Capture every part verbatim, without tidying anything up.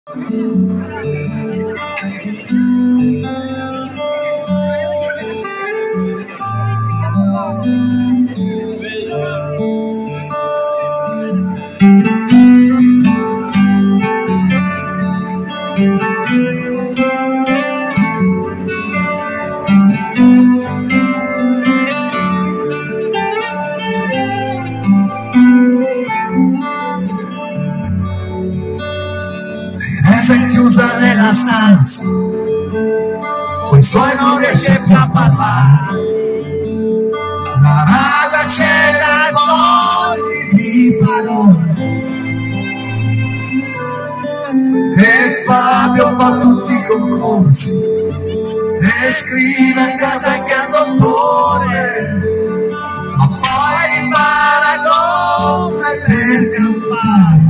Teresa è chiusa nella stanza, coi suoi non riesce più a parlare. La rada c'era e fogli di parole, e Fabio fa tutti i concorsi e scrive a casa che è dottore, ma poi impara come per cantare.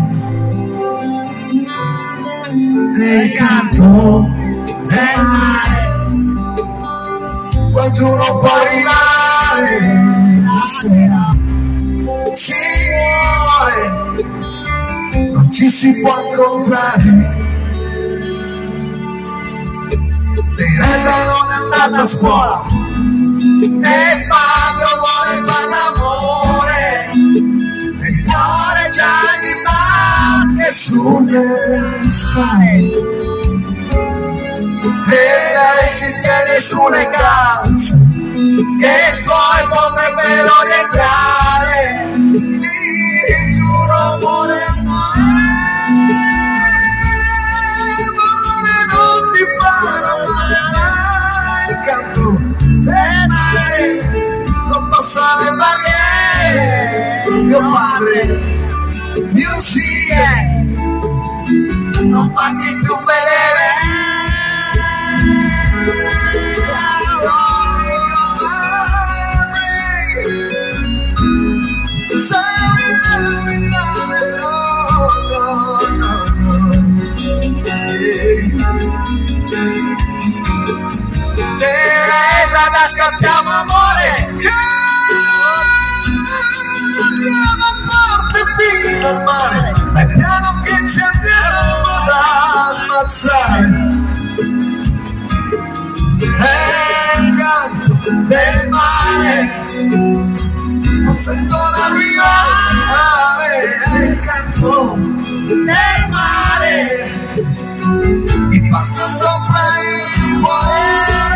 E canto del mare, qua giù non può arrivare la sera, si muore, non ci si può incontrare. Teresa non è andata a scuola e Fabio vuole far l'amore, e il cuore già gli batte sulle scale, e lei si tiene sulle calze che i suoi potrebbero rientrare. Ti giuro amore, amore, amore, non ti farò male mai. Il canto del mare non passa le barriere, mio padre mi uccide, non farti più vedere. Teresa, da scappiamo amore, che andiamo forte fino al mare, ma è piano che ci andiamo ad ammazzare. È il canto del mare, lo sento arrivare. È il canto del mare, mi passa sopra il cuore.